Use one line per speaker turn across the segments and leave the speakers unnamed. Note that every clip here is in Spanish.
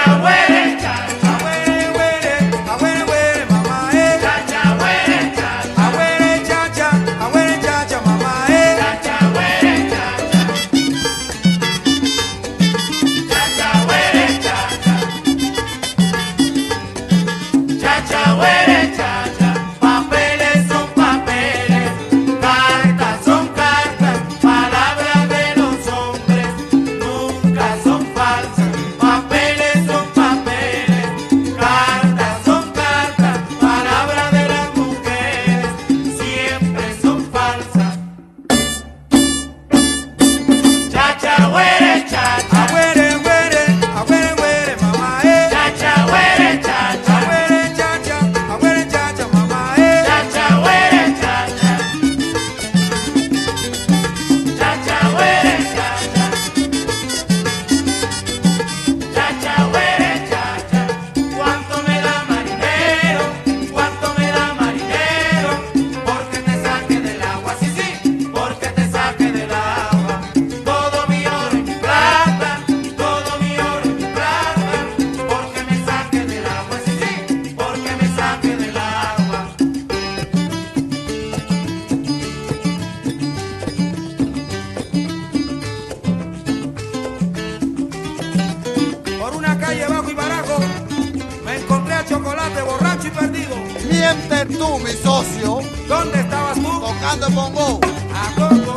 Mientes tú, mi socio.
¿Dónde estabas tú?
Tocando el bongo.
A Congo.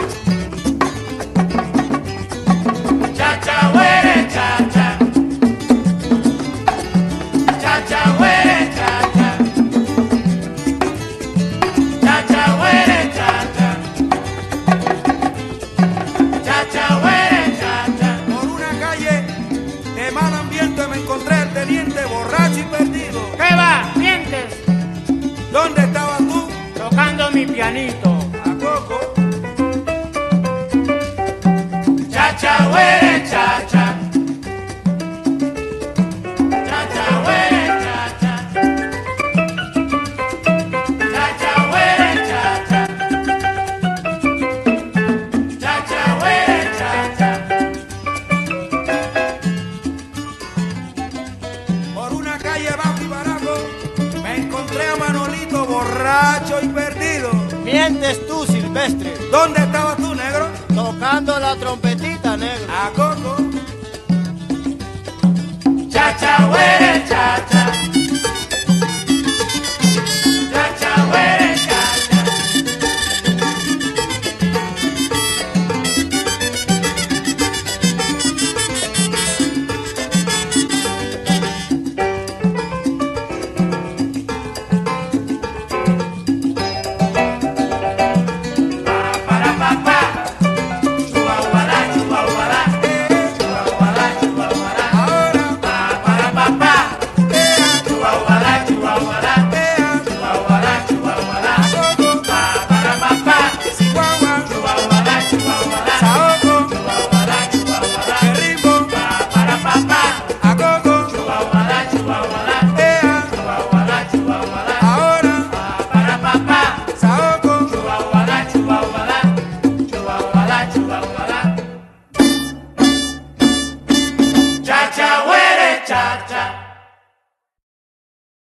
Chacha, huere, chacha. Chacha, huere, chacha. Chacha, huere, chacha. Chacha, huere, chacha.
Por una calle de mal ambiente me encontré al teniente borracho y perdido.
¿Qué va? ¿Mientes?
¿Dónde estabas tú?
Tocando mi pianito.
A Coco.
Chacha, huere, chacha. Chacha, huere, chacha. Chacha, huere, chacha. Chacha, huere, chacha.
Por una calle bajo y barajo me encontré a Manolito borracho y perdido.
Mientes tú, Silvestre.
¿Dónde estabas tú, negro?
Tocando la trompeta.